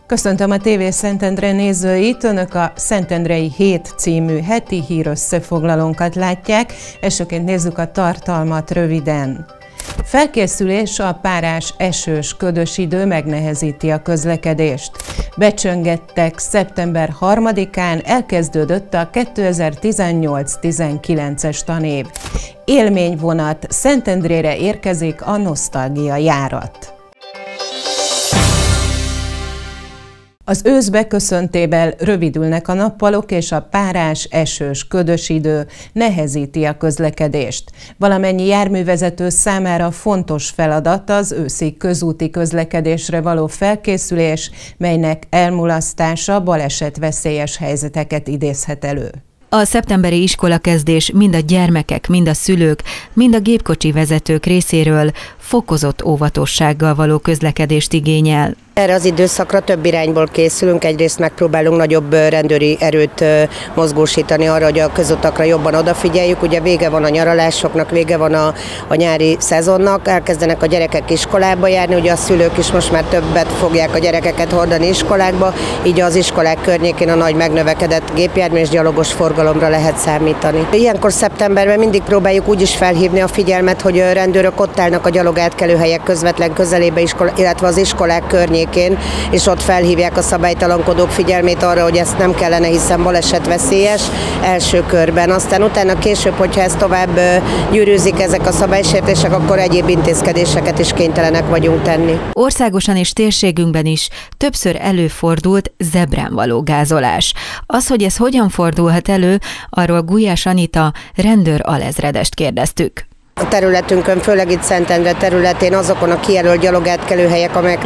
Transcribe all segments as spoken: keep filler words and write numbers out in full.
Köszöntöm a té vé Szentendre nézőit, Önök a Szentendrei Hét című heti hírösszefoglalónkat látják, elsőként nézzük a tartalmat röviden. Felkészülés, a párás, esős, ködös idő megnehezíti a közlekedést. Becsöngettek szeptember harmadikán, elkezdődött a kétezer-tizennyolc tizenkilences tanév. Élményvonat, Szentendrére érkezik a nosztalgia járat. Az ősz beköszöntével rövidülnek a nappalok, és a párás, esős, ködös idő nehezíti a közlekedést. Valamennyi járművezető számára fontos feladat az őszi közúti közlekedésre való felkészülés, melynek elmulasztása balesetveszélyes helyzeteket idézhet elő. A szeptemberi iskolakezdés mind a gyermekek, mind a szülők, mind a gépkocsi vezetők részéről fokozott óvatossággal való közlekedést igényel. Erre az időszakra több irányból készülünk, egyrészt megpróbálunk nagyobb rendőri erőt mozgósítani arra, hogy a közutakra jobban odafigyeljük. Ugye vége van a nyaralásoknak, vége van a, a nyári szezonnak, elkezdenek a gyerekek iskolába járni, ugye a szülők is most már többet fogják a gyerekeket hordani iskolákba, így az iskolák környékén a nagy megnövekedett gépjármű és gyalogos forgalomra lehet számítani. Ilyenkor szeptemberben mindig próbáljuk úgy is felhívni a figyelmet, hogy a rendőrök ott állnak a gyalogátkelőhelyek közvetlen közelébe, iskola, illetve az iskolák környékén, és ott felhívják a szabálytalankodók figyelmét arra, hogy ezt nem kellene, hiszen balesetveszélyes első körben. Aztán utána később, hogyha ez tovább gyűrűzik ezek a szabálysértések, akkor egyéb intézkedéseket is kénytelenek vagyunk tenni. Országosan és térségünkben is többször előfordult zebrán való gázolás. Az, hogy ez hogyan fordulhat elő, arról Gulyás Anita rendőr alezredest kérdeztük. A területünkön, főleg itt Szentendre területén azokon a kijelölt gyalogátkelőhelyek, amelyek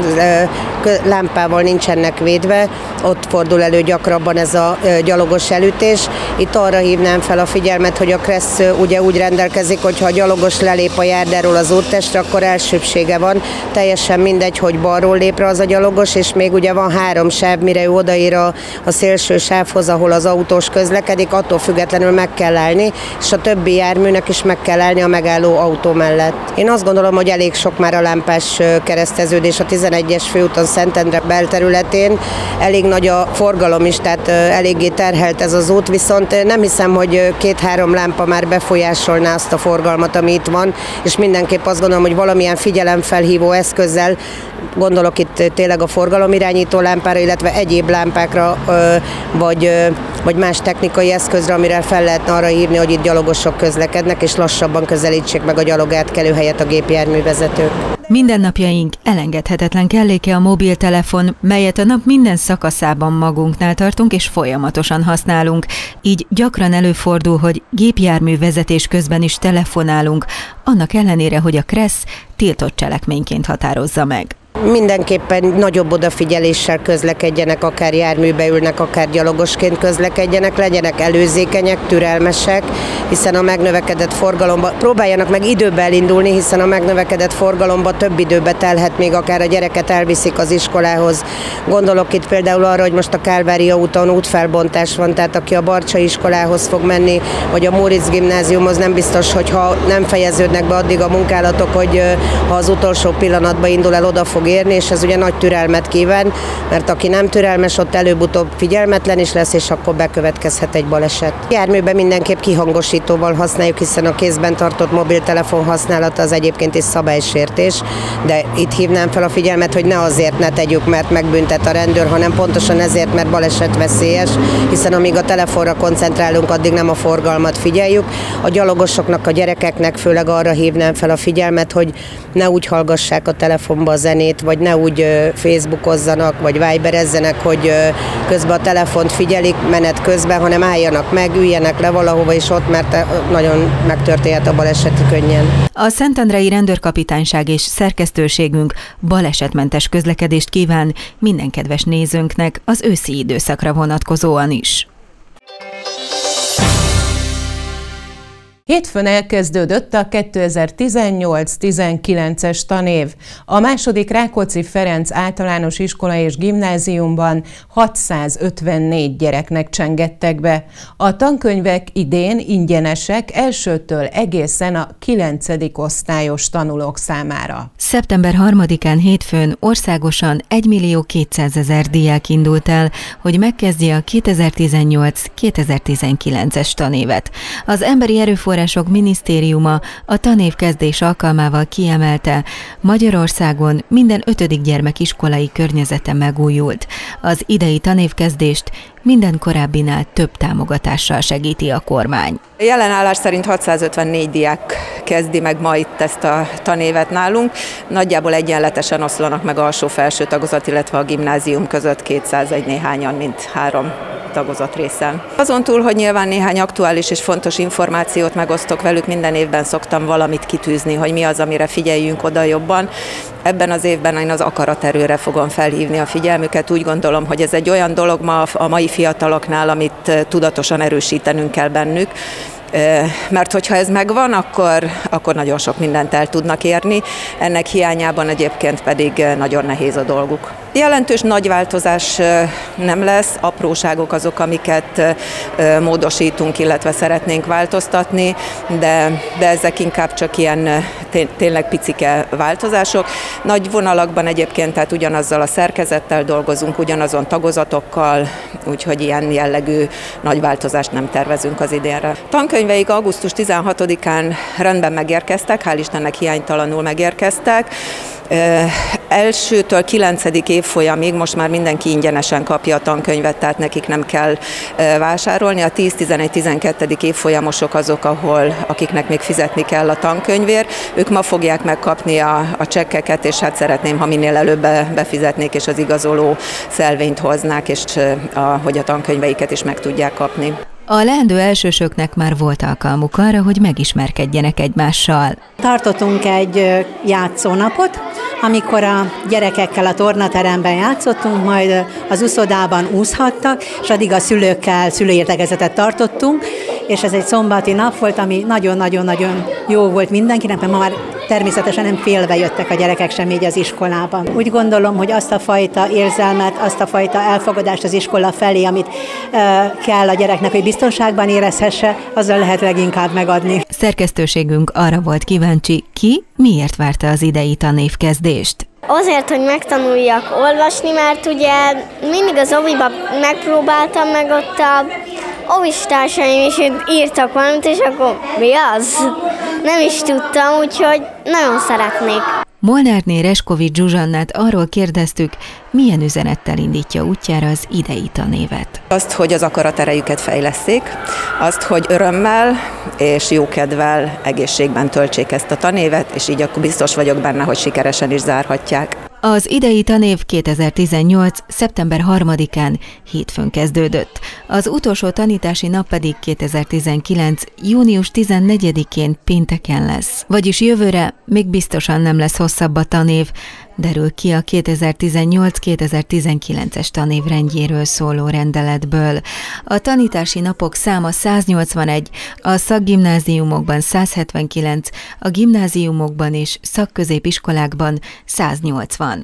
lámpával nincsenek védve, ott fordul elő gyakrabban ez a gyalogos elütés. Itt arra hívnám fel a figyelmet, hogy a Kressz ugye úgy rendelkezik, hogy ha a gyalogos lelép a járdáról az úttestre, akkor elsőbbsége van. Teljesen mindegy, hogy balról lép rá az a gyalogos, és még ugye van három sáv, mire ő odaér a, a szélső sávhoz, ahol az autós közlekedik, attól függetlenül meg kell állni, és a többi járműnek is meg kell állni a megálló autó mellett. Én azt gondolom, hogy elég sok már a lámpás kereszteződés a tizenegyes főúton Szentendre belterületén. Elég nagy a forgalom is, tehát eléggé terhelt ez az út, viszont nem hiszem, hogy két-három lámpa már befolyásolná azt a forgalmat, ami itt van, és mindenképp azt gondolom, hogy valamilyen figyelemfelhívó eszközzel, gondolok itt tényleg a forgalomirányító lámpára, illetve egyéb lámpákra, vagy, vagy más technikai eszközre, amire fel lehetne arra hívni, hogy itt gyalogosok közlekednek, és lassabban közelítsék meg a gyalogátkelőhelyet a gépjárművezetők. Mindennapjaink elengedhetetlen kelléke a mobiltelefon, melyet a nap minden szakaszában magunknál tartunk és folyamatosan használunk. Így gyakran előfordul, hogy gépjárművezetés közben is telefonálunk, annak ellenére, hogy a Kressz tiltott cselekményként határozza meg. Mindenképpen nagyobb odafigyeléssel közlekedjenek, akár járműbe ülnek, akár gyalogosként közlekedjenek, legyenek előzékenyek, türelmesek, hiszen a megnövekedett forgalomba, próbáljanak meg időbe elindulni, hiszen a megnövekedett forgalomba több időbe telhet, még akár a gyereket elviszik az iskolához. Gondolok itt például arra, hogy most a Kálvária úton útfelbontás van, tehát aki a Barcsay iskolához fog menni, vagy a Móricz gimnáziumhoz, nem biztos, hogy ha nem fejeződnek be addig a munkálatok, hogy ha az utolsó pillanatban indul el, oda fog érni, és ez ugye nagy türelmet kíván, mert aki nem türelmes, ott előbb-utóbb figyelmetlen is lesz, és akkor bekövetkezhet egy baleset. Járműben mindenképp kihangosítóval használjuk, hiszen a kézben tartott mobiltelefon használata az egyébként is szabálysértés, de itt hívnám fel a figyelmet, hogy ne azért ne tegyük, mert megbüntet a rendőr, hanem pontosan ezért, mert balesetveszélyes, hiszen amíg a telefonra koncentrálunk, addig nem a forgalmat figyeljük. A gyalogosoknak, a gyerekeknek főleg arra hívnám fel a figyelmet, hogy ne úgy hallgassák a telefonba a zenét, vagy ne úgy facebookozzanak, vagy viberezzenek, hogy közben a telefont figyelik menet közben, hanem álljanak meg, üljenek le valahova is ott, mert nagyon megtörténhet a baleset könnyen. A szentendrei rendőrkapitányság és szerkesztőségünk balesetmentes közlekedést kíván minden kedves nézőnknek az őszi időszakra vonatkozóan is. Hétfőn elkezdődött a kétezer-tizennyolc tizenkilences tanév. A második Rákóczi Ferenc általános iskola és gimnáziumban hatszázötvennégy gyereknek csengettek be. A tankönyvek idén ingyenesek elsőtől egészen a kilencedik osztályos tanulók számára. szeptember harmadikán hétfőn országosan egymillió kétszázezer diák indult el, hogy megkezdje a kétezer-tizennyolc kétezer-tizenkilences tanévet. Az Emberi Erőforrások Minisztériuma a tanévkezdés alkalmával kiemelte, Magyarországon minden ötödik gyermek iskolai környezete megújult. Az idei tanévkezdést minden korábbinál több támogatással segíti a kormány. Jelen állás szerint hatszázötvennégy diák kezdi meg ma itt ezt a tanévet nálunk. Nagyjából egyenletesen oszlanak meg alsó-felső tagozat, illetve a gimnázium között kétszázegy néhányan, mint három tagozat részen. Azon túl, hogy nyilván néhány aktuális és fontos információt megosztok velük, minden évben szoktam valamit kitűzni, hogy mi az, amire figyeljünk oda jobban. Ebben az évben én az akaraterőre fogom felhívni a figyelmüket. Úgy gondolom, hogy ez egy olyan dolog ma a mai fiataloknál, amit tudatosan erősítenünk kell bennük. Mert hogyha ez megvan, akkor, akkor nagyon sok mindent el tudnak érni, ennek hiányában egyébként pedig nagyon nehéz a dolguk. Jelentős nagy változás nem lesz, apróságok azok, amiket módosítunk, illetve szeretnénk változtatni, de, de ezek inkább csak ilyen tényleg picike változások. Nagy vonalakban egyébként tehát ugyanazzal a szerkezettel dolgozunk, ugyanazon tagozatokkal, úgyhogy ilyen jellegű nagy változást nem tervezünk az idénre. Tankönyveik augusztus tizenhatodikán rendben megérkeztek, hál' Istennek hiánytalanul megérkeztek. Elsőtől kilencedik évfolyamig most már mindenki ingyenesen kapja a tankönyvet, tehát nekik nem kell vásárolni. A tíz, tizenegy, tizenkettedik évfolyamosok azok, ahol, akiknek még fizetni kell a tankönyvért. Ők ma fogják megkapni a, a csekkeket, és hát szeretném, ha minél előbb befizetnék, és az igazoló szelvényt hoznák, és a, hogy a tankönyveiket is meg tudják kapni. A leendő elsősöknek már volt alkalmuk arra, hogy megismerkedjenek egymással. Tartottunk egy játszónapot, amikor a gyerekekkel a tornateremben játszottunk, majd az úszodában úszhattak, és addig a szülőkkel szülőértekezetet tartottunk, és ez egy szombati nap volt, ami nagyon-nagyon-nagyon jó volt mindenkinek, mert ma már természetesen nem félve jöttek a gyerekek sem így az iskolában. Úgy gondolom, hogy azt a fajta érzelmet, azt a fajta elfogadást az iskola felé, amit e, kell a gyereknek, hogy biztonságban érezhesse, azzal lehet leginkább megadni. Szerkesztőségünk arra volt kíváncsi, ki miért várta az idei tanévkezdést. Azért, hogy megtanuljak olvasni, mert ugye mindig az oviba megpróbáltam, meg ott a ovistársaim is írtak valamit, és akkor mi az? Nem is tudtam, úgyhogy nagyon szeretnék. Molnárné Reskovics Zsuzsannát arról kérdeztük, milyen üzenettel indítja útjára az idei tanévet. Azt, hogy az akaraterejüket fejlesszék, azt, hogy örömmel és jókedvel, egészségben töltsék ezt a tanévet, és így akkor biztos vagyok benne, hogy sikeresen is zárhatják. Az idei tanév kétezer-tizennyolc. szeptember harmadikán hétfőn kezdődött. Az utolsó tanítási nap pedig kétezer-tizenkilenc. június tizennegyedikén pénteken lesz. Vagyis jövőre még biztosan nem lesz hosszabb a tanév, derül ki a kétezer-tizennyolc kétezer-tizenkilences tanévrendjéről szóló rendeletből. A tanítási napok száma száznyolcvanegy, a szakgimnáziumokban százhetvenkilenc, a gimnáziumokban és szakközépiskolákban száznyolcvan.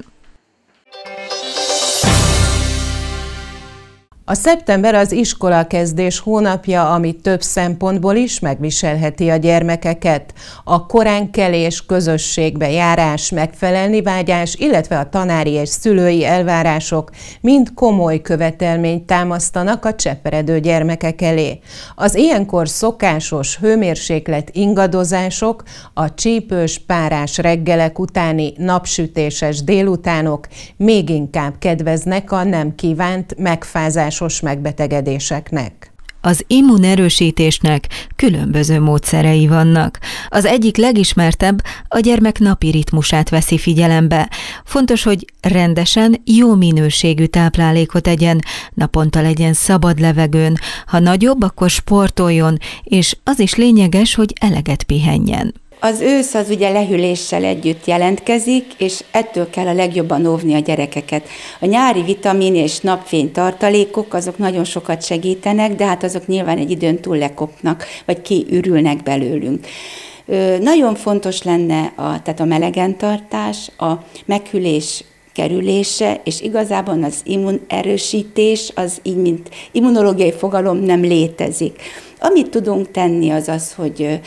A szeptember az iskolakezdés hónapja, ami több szempontból is megviselheti a gyermekeket. A koránkelés, közösségbe járás, megfelelni vágyás, illetve a tanári és szülői elvárások mind komoly követelményt támasztanak a cseperedő gyermekek elé. Az ilyenkor szokásos hőmérséklet ingadozások, a csípős, párás reggelek utáni napsütéses délutánok még inkább kedveznek a nem kívánt megfázás megbetegedéseknek. Az immunerősítésnek különböző módszerei vannak. Az egyik legismertebb a gyermek napi ritmusát veszi figyelembe. Fontos, hogy rendesen, jó minőségű táplálékot egyen, naponta legyen szabad levegőn, ha nagyobb, akkor sportoljon, és az is lényeges, hogy eleget pihenjen. Az ősz az ugye lehűléssel együtt jelentkezik, és ettől kell a legjobban óvni a gyerekeket. A nyári vitamin és napfény tartalékok, azok nagyon sokat segítenek, de hát azok nyilván egy időn túl lekopnak, vagy kiürülnek belőlünk. Nagyon fontos lenne a, tehát a melegentartás, a meghűlés kerülése, és igazából az immunerősítés, az így, mint immunológiai fogalom nem létezik. Amit tudunk tenni, az az, hogy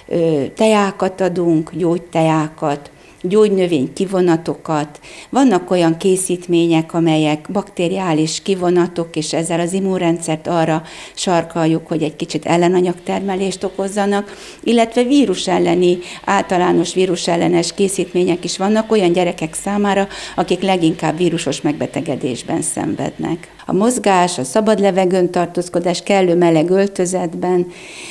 tejákat adunk, gyógytejákat, gyógynövény kivonatokat. Vannak olyan készítmények, amelyek bakteriális kivonatok, és ezzel az immunrendszert arra sarkaljuk, hogy egy kicsit ellenanyagtermelést okozzanak, illetve vírus elleni, általános vírusellenes készítmények is vannak olyan gyerekek számára, akik leginkább vírusos megbetegedésben szenvednek. A mozgás, a szabad levegőn tartózkodás, kellő meleg öltözetben,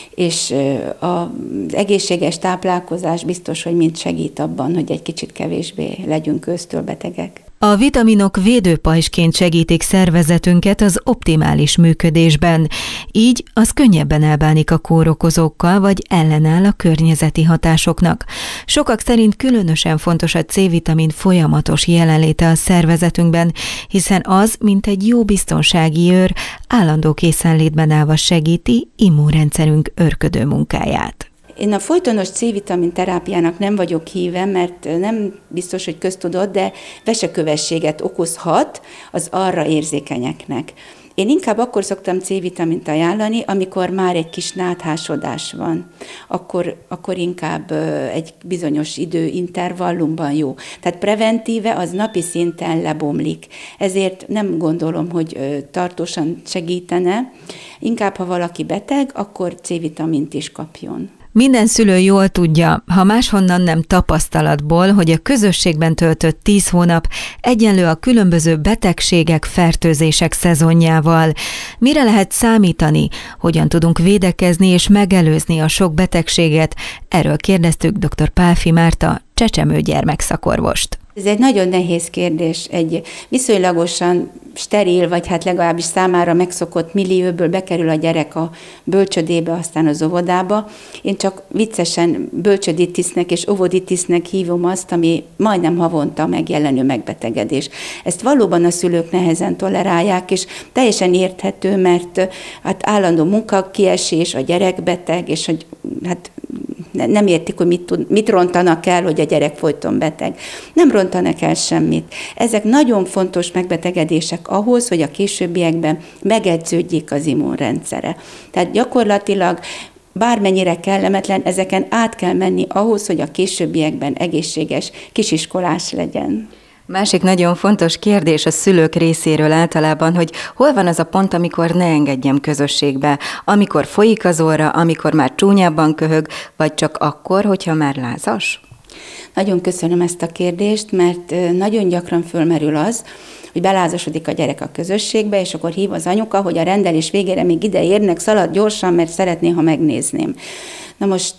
és az egészséges táplálkozás biztos, hogy mind segít abban, hogy egy kicsit kevésbé legyünk ősztől betegek. A vitaminok védőpajzsként segítik szervezetünket az optimális működésben, így az könnyebben elbánik a kórokozókkal, vagy ellenáll a környezeti hatásoknak. Sokak szerint különösen fontos a C-vitamin folyamatos jelenléte a szervezetünkben, hiszen az, mint egy jó biztonsági őr, állandó készenlétben állva segíti immunrendszerünk őrködő munkáját. Én a folytonos C-vitamin terápiának nem vagyok híve, mert nem biztos, hogy köztudott, de vesekövességet okozhat az arra érzékenyeknek. Én inkább akkor szoktam C-vitamint ajánlani, amikor már egy kis náthásodás van. Akkor, akkor inkább egy bizonyos időintervallumban jó. Tehát preventíve az napi szinten lebomlik. Ezért nem gondolom, hogy tartósan segítene. Inkább, ha valaki beteg, akkor C-vitamint is kapjon. Minden szülő jól tudja, ha máshonnan nem tapasztalatból, hogy a közösségben töltött tíz hónap egyenlő a különböző betegségek, fertőzések szezonjával. Mire lehet számítani, hogyan tudunk védekezni és megelőzni a sok betegséget? Erről kérdeztük dr. Pálffy Márta, csecsemő gyermekszakorvost. Ez egy nagyon nehéz kérdés. Egy viszonylagosan steril, vagy hát legalábbis számára megszokott millióból bekerül a gyerek a bölcsödébe, aztán az óvodába. Én csak viccesen bölcsöditisznek és óvoditisznek hívom azt, ami majdnem havonta megjelenő megbetegedés. Ezt valóban a szülők nehezen tolerálják, és teljesen érthető, mert hát állandó munkakiesés, a gyerek beteg, és hogy hát nem értik, hogy mit, tud, mit rontanak el, hogy a gyerek folyton beteg. Nem rontanak el semmit. Ezek nagyon fontos megbetegedések ahhoz, hogy a későbbiekben megedződjék az immunrendszere. Tehát gyakorlatilag bármennyire kellemetlen, ezeken át kell menni ahhoz, hogy a későbbiekben egészséges kisiskolás legyen. Másik nagyon fontos kérdés a szülők részéről általában, hogy hol van az a pont, amikor ne engedjem közösségbe, amikor folyik az óra, amikor már csúnyábban köhög, vagy csak akkor, hogyha már lázas? Nagyon köszönöm ezt a kérdést, mert nagyon gyakran fölmerül az, hogy belázasodik a gyerek a közösségbe, és akkor hív az anyuka, hogy a rendelés végére még ide érnek, szalad gyorsan, mert szeretné, ha megnézném. Na most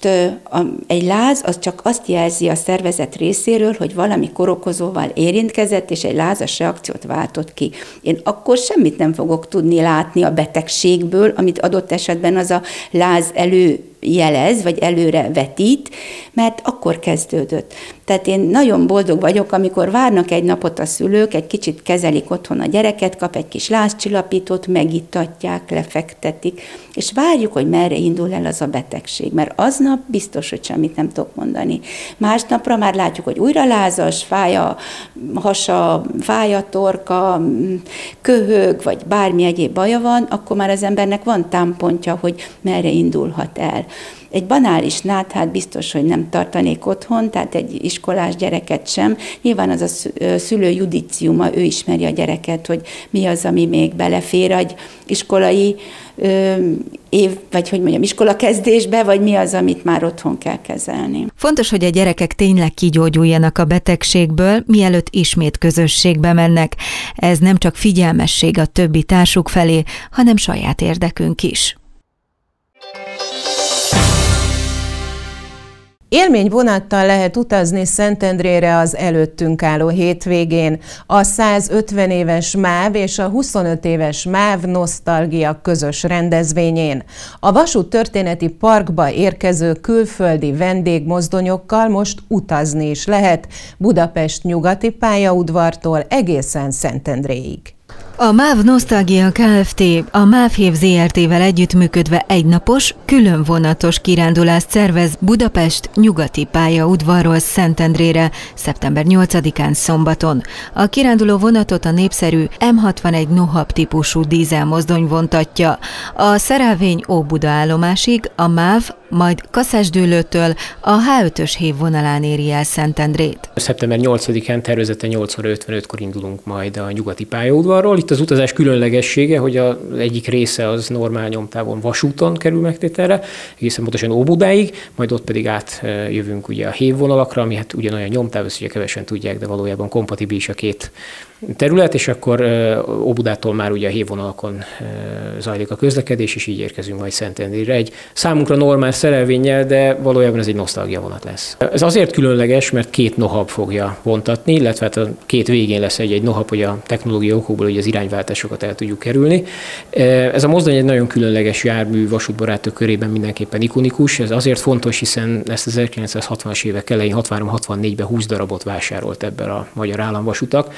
egy láz az csak azt jelzi a szervezet részéről, hogy valami kórokozóval érintkezett, és egy lázas reakciót váltott ki. Én akkor semmit nem fogok tudni látni a betegségből, amit adott esetben az a láz elő jelez, vagy előre vetít, mert akkor kezdődött. Tehát én nagyon boldog vagyok, amikor várnak egy napot a szülők, egy kicsit kezelik otthon a gyereket, kap egy kis lázcsillapítót, megittatják, lefektetik, és várjuk, hogy merre indul el az a betegség, mert aznap biztos, hogy semmit nem tudok mondani. Másnapra már látjuk, hogy újra lázas, fáj a hasa, fáj a torka, köhög, vagy bármi egyéb baja van, akkor már az embernek van támpontja, hogy merre indulhat el. Egy banális náthát biztos, hogy nem tartanék otthon, tehát egy iskolás gyereket sem. Nyilván az a szülő judiciuma, ő ismeri a gyereket, hogy mi az, ami még belefér egy iskolai ö, év, vagy hogy mondjam, iskola kezdésbe, vagy mi az, amit már otthon kell kezelni. Fontos, hogy a gyerekek tényleg kigyógyuljanak a betegségből, mielőtt ismét közösségbe mennek. Ez nem csak figyelmesség a többi társuk felé, hanem saját érdekünk is. Élményvonattal lehet utazni Szentendrére az előttünk álló hétvégén. A százötven éves MÁV és a huszonöt éves MÁV Nosztalgia közös rendezvényén. A vasúttörténeti parkba érkező külföldi vendégmozdonyokkal most utazni is lehet Budapest nyugati pályaudvartól egészen Szentendréig. A MÁV Nosztalgia Kft. A MÁV zé er té-vel együttműködve egynapos, külön vonatos kirándulást szervez Budapest nyugati pályaudvarról Szentendrére szeptember nyolcadikán szombaton. A kiránduló vonatot a népszerű em hatvanegy Nohab típusú dízelmozdony vontatja. A szerelvény Óbuda állomásig, a MÁV majd Kaszásdőlőtől a há ötös hév vonalán éri el Szentendrét. szeptember nyolcadikán tervezeten nyolc óra ötvenötkor indulunk majd a nyugati pályaudvarról. Itt az utazás különlegessége, hogy az egyik része az normál nyomtávon vasúton kerül megtételre, egészen pontosan Óbudáig, majd ott pedig átjövünk ugye a hévvonalakra, ami hát ugyanolyan nyomtáv, ezt ugye kevesen tudják, de valójában kompatibilis a két terület, és akkor Óbudától már ugye a hévvonalakon zajlik a közlekedés, és így érkezünk majd Szentendrére. Egy számunkra normál szerelvénnyel, de valójában ez egy nosztalgia vonat lesz. Ez azért különleges, mert két Nohab fogja vontatni, illetve hát a két végén lesz egy-egy Nohab, hogy a technológia okokból hogy az irányváltásokat el tudjuk kerülni. Ez a mozdony egy nagyon különleges jármű, vasútbarátok körében mindenképpen ikonikus. Ez azért fontos, hiszen ezt az ezerkilencszázhatvanas évek elején hatvanhárom hatvannégyben húsz darabot vásárolt ebben a magyar államvasutak.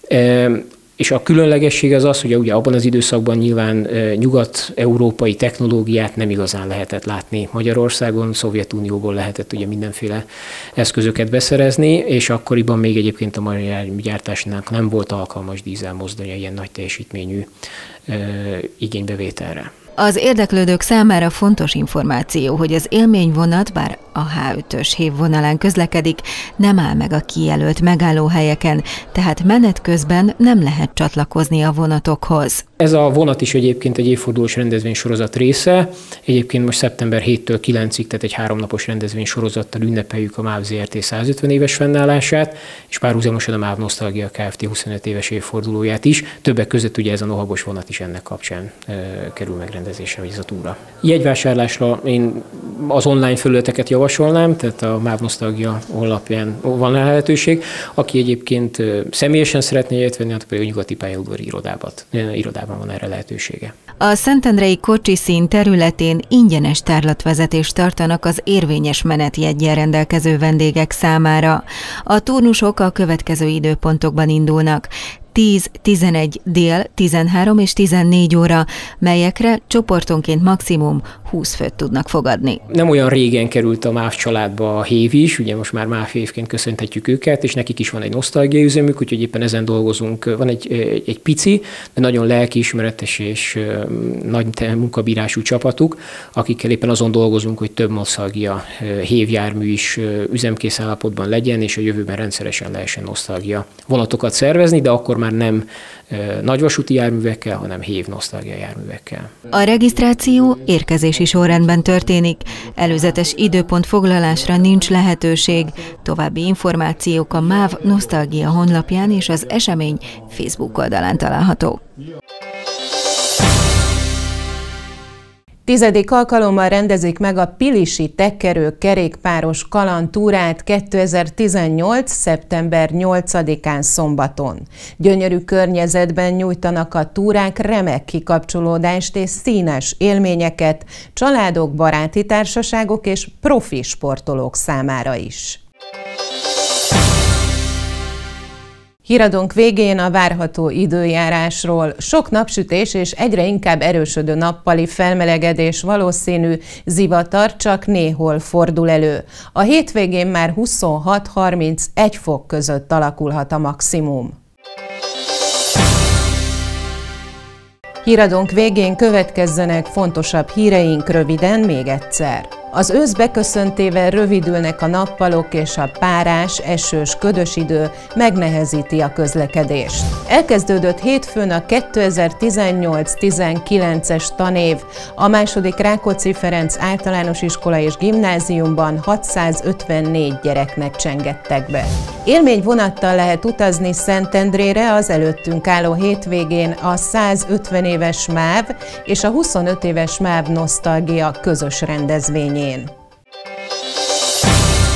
És a különlegesség az az, hogy ugye abban az időszakban nyilván nyugat-európai technológiát nem igazán lehetett látni Magyarországon, Szovjetunióból lehetett ugye mindenféle eszközöket beszerezni, és akkoriban még egyébként a magyar gyártásnak nem volt alkalmas dízelmozdonya ilyen nagy teljesítményű igénybevételre. Az érdeklődők számára fontos információ, hogy az élményvonat, bár a há ötös hév vonalán közlekedik, nem áll meg a kijelölt megállóhelyeken, tehát menet közben nem lehet csatlakozni a vonatokhoz. Ez a vonat is egyébként egy évfordulós rendezvénysorozat része. Egyébként most szeptember hétől kilencig, tehát egy háromnapos rendezvénysorozattal ünnepeljük a MÁV zé er té százötven éves fennállását, és párhuzamosan a MÁV Nosztalgia Kft. huszonöt éves évfordulóját is. Többek között ugye ez a nohabos vonat is ennek kapcsán e, kerül megrendezésre, vagy ez a túra. Jegyvásárlásra én az online felületeket javasolnám, tehát a MÁV Nosztalgia honlapján van lehetőség. Aki egyébként személyesen szeretné jegyet venni, hát pedig a nyugati pályaudvari irodában, irodában van erre lehetősége. A szentendrei kocsiszín területén ingyenes tárlatvezetést tartanak az érvényes menetjeggyel rendelkező vendégek számára. A turnusok a következő időpontokban indulnak. tíz, tizenegy dél, tizenhárom és tizennégy óra, melyekre csoportonként maximum húsz főt tudnak fogadni. Nem olyan régen került a MÁV családba a hév is, ugye most már MÁV hévként köszönhetjük őket, és nekik is van egy nosztalgia üzemük, úgyhogy éppen ezen dolgozunk. Van egy, egy, egy pici, de nagyon lelkiismeretes és nagy munkabírású csapatuk, akikkel éppen azon dolgozunk, hogy több nosztalgia hévjármű is üzemkész állapotban legyen, és a jövőben rendszeresen lehessen nosztalgia vonatokat szervezni, de akkor már nem nagyvasúti járművekkel, hanem hév nosztalgia járművekkel. A regisztráció érkezési sorrendben történik, előzetes időpont foglalásra nincs lehetőség. További információk a MÁV Nosztalgia honlapján és az esemény Facebook oldalán található. Tizedik alkalommal rendezik meg a Pilisi Tekkerő kerékpáros kalandtúrát kétezer-tizennyolc. szeptember nyolcadikán szombaton. Gyönyörű környezetben nyújtanak a túrák remek kikapcsolódást és színes élményeket családok, baráti társaságok és profi sportolók számára is. Híradónk végén a várható időjárásról. Sok napsütés és egyre inkább erősödő nappali felmelegedés valószínű, zivatar csak néhol fordul elő. A hétvégén már huszonhat-harmincegy fok között alakulhat a maximum. Híradónk végén következzenek fontosabb híreink röviden még egyszer. Az ősz beköszöntével rövidülnek a nappalok, és a párás, esős, ködös idő megnehezíti a közlekedést. Elkezdődött hétfőn a kétezer-tizennyolc tizenkilences tanév. A második Rákóczi Ferenc általános iskola és gimnáziumban hatszázötvennégy gyereknek csengettek be. Élményvonattal lehet utazni Szentendrére az előttünk álló hétvégén a százötven éves MÁV és a huszonöt éves MÁV Nosztalgia közös rendezvényén.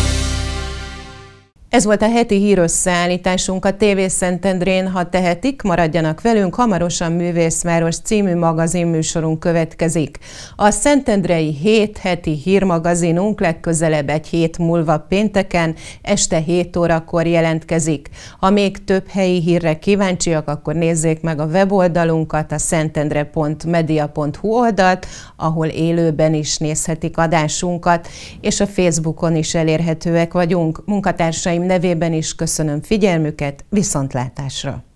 Ez volt a heti hírösszeállításunk a té vé Szentendrén. Ha tehetik, maradjanak velünk, hamarosan Művészváros című magazinműsorunk következik. A Szentendrei Hét heti hírmagazinunk legközelebb egy hét múlva pénteken, este hét órakor jelentkezik. Ha még több helyi hírre kíváncsiak, akkor nézzék meg a weboldalunkat, a szentendre pont media pont hu oldalt, ahol élőben is nézhetik adásunkat, és a Facebookon is elérhetőek vagyunk. Munkatársaim nevében is köszönöm figyelmüket, viszontlátásra!